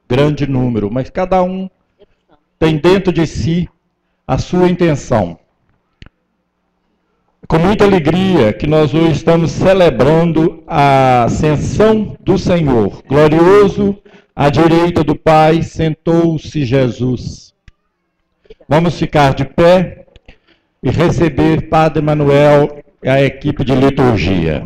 grande número, mas cada um tem dentro de si a sua intenção. Com muita alegria que nós hoje estamos celebrando a ascensão do Senhor. Glorioso, à direita do Pai, sentou-se Jesus. Vamos ficar de pé e receber Padre Manuel e a equipe de liturgia.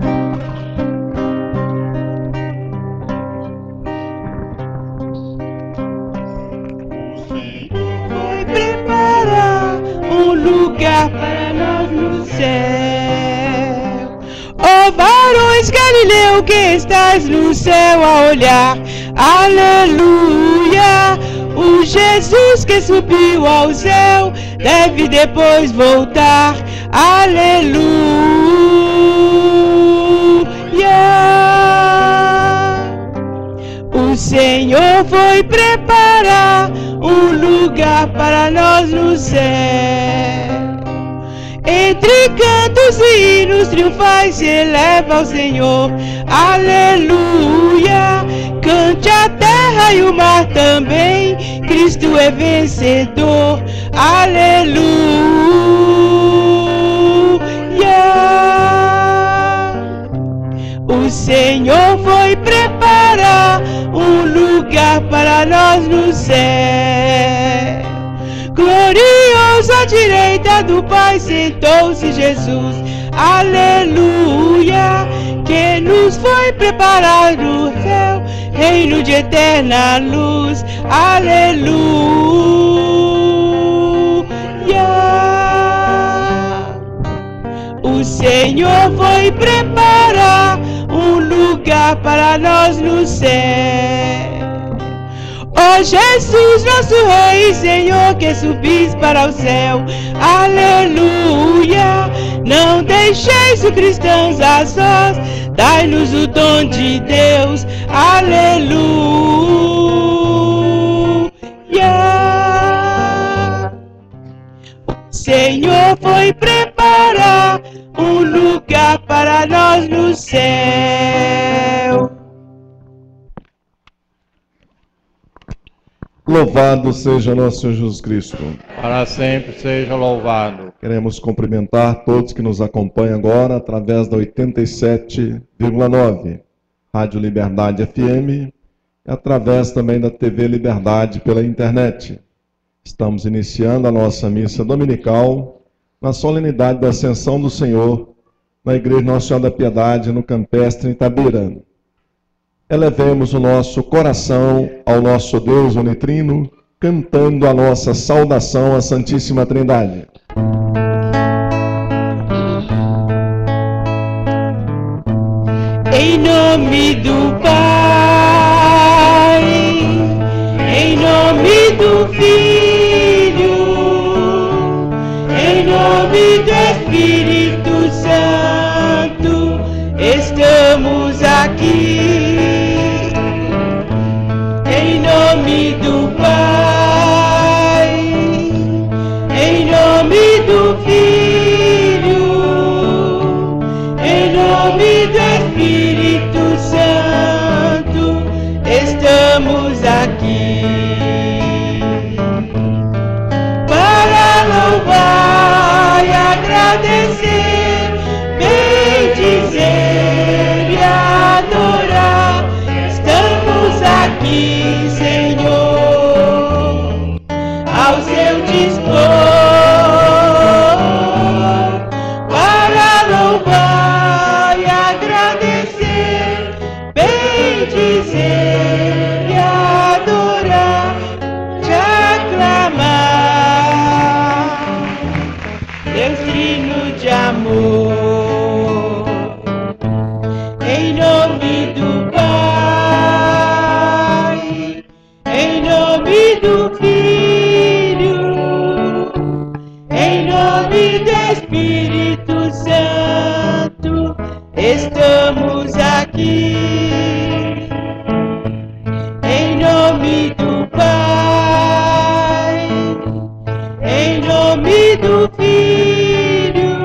Vai preparar um lugar para nós no céu. Ó varões Galileu que estás no céu a olhar, aleluia. O Jesus que subiu ao céu deve depois voltar, aleluia. O Senhor foi preparar um lugar para nós no céu. Entre cantos e hinos triunfais se eleva ao Senhor, aleluia. Cante a terra e o mar também, Cristo é vencedor, aleluia. O Senhor foi preparar um lugar para nós no céu. Glorioso à direita do Pai sentou-se Jesus, aleluia. Que nos foi preparar no céu reino de eterna luz, aleluia. O Senhor foi preparar um lugar para nós no céu. Ó Jesus, nosso Rei e Senhor, que subis para o céu, aleluia. Não deixeis os cristãos a sós, dai-nos o dom de Deus, aleluia. O Senhor foi preparar um lugar para nós no céu. Louvado seja nosso Senhor Jesus Cristo. Para sempre seja louvado. Queremos cumprimentar todos que nos acompanham agora através da 87,9 Rádio Liberdade FM e através também da TV Liberdade pela internet. Estamos iniciando a nossa missa dominical na solenidade da Ascensão do Senhor na Igreja Nossa Senhora da Piedade, no Campestre, em Itabira. Elevemos o nosso coração ao nosso Deus unitrino, cantando a nossa saudação à Santíssima Trindade. Em nome do Pai, em nome do Filho, em nome do Espírito Santo, estamos aqui. Em nome do Pai, em nome do Filho, em nome do Espírito Santo, estamos aqui para louvar e agradecer, bendizer e adorar. Estamos aqui, Senhor, ao seu dispor, para louvar e agradecer, bendizer e adorar, te aclamar, Deus trino de amor. Em nome do Pai, em nome do Filho, em nome do Espírito Santo, estamos aqui. Em nome do Pai, em nome do Filho,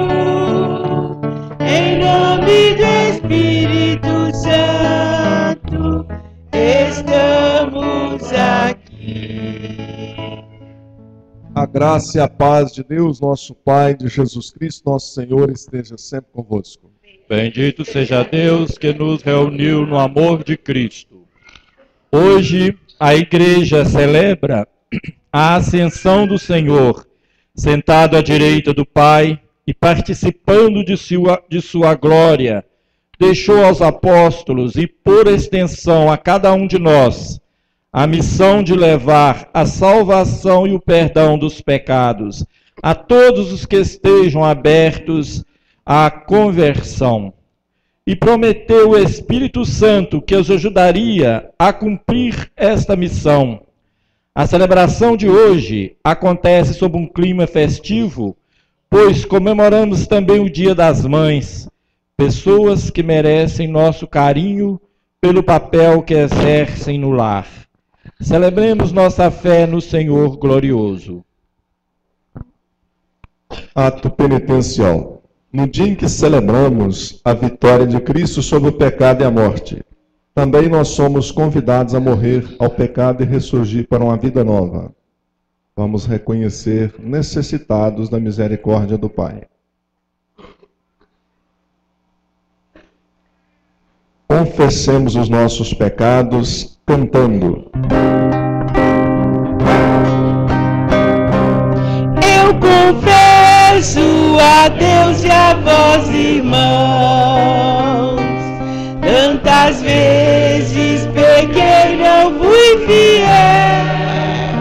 em nome do Espírito Santo, estamos estamos aqui. A graça e a paz de Deus, nosso Pai, de Jesus Cristo, nosso Senhor, esteja sempre convosco. Bendito seja Deus que nos reuniu no amor de Cristo. Hoje a igreja celebra a ascensão do Senhor, sentado à direita do Pai e participando de sua glória, deixou aos apóstolos e, por extensão, a cada um de nós, a missão de levar a salvação e o perdão dos pecados a todos os que estejam abertos à conversão. E prometeu o Espírito Santo que os ajudaria a cumprir esta missão. A celebração de hoje acontece sob um clima festivo, pois comemoramos também o Dia das Mães, pessoas que merecem nosso carinho pelo papel que exercem no lar. Celebremos nossa fé no Senhor glorioso. Ato penitencial. No dia em que celebramos a vitória de Cristo sobre o pecado e a morte, também nós somos convidados a morrer ao pecado e ressurgir para uma vida nova. Vamos reconhecer necessitados da misericórdia do Pai. Confessemos os nossos pecados cantando. Eu confesso a Deus e a vós, irmãos, tantas vezes pequei, não fui fiel,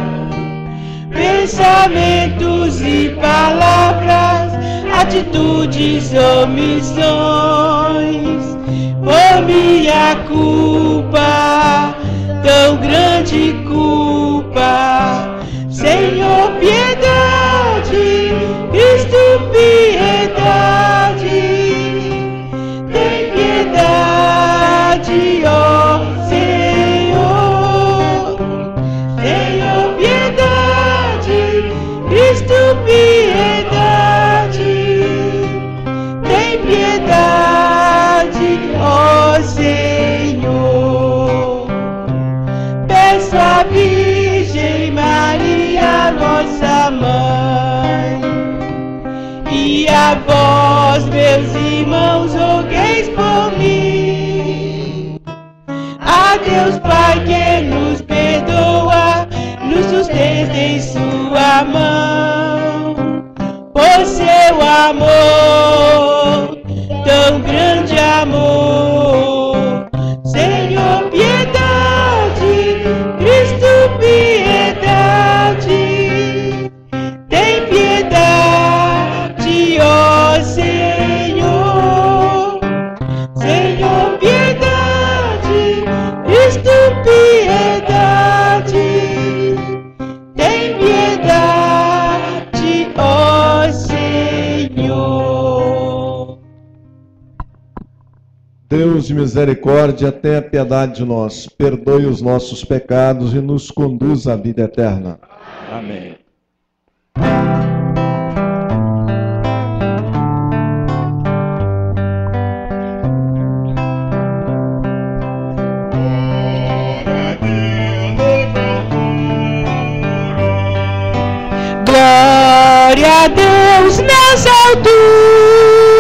pensamentos e palavras, atitudes, omissões, por minha culpa, tão grande culpa. Senhor, piedade, Cristo, piedade, tem piedade, ó Senhor. Senhor, piedade, Cristo, piedade, tem piedade, ó Senhor. Peço a Virgem Maria, nossa mãe, e a vós, meus irmãos, rogueis por mim. A Deus Pai que nos perdoa, nos sustenta em sua mão, por seu amor, tão grande amor. Senhor, piedade, Cristo, piedade, tem piedade, ó Senhor. Senhor, piedade, Cristo, piedade, tem piedade, ó Senhor. Deus de misericórdia, tenha piedade de nós, perdoe os nossos pecados e nos conduz à vida eterna. Amém. Glória a Deus nas alturas,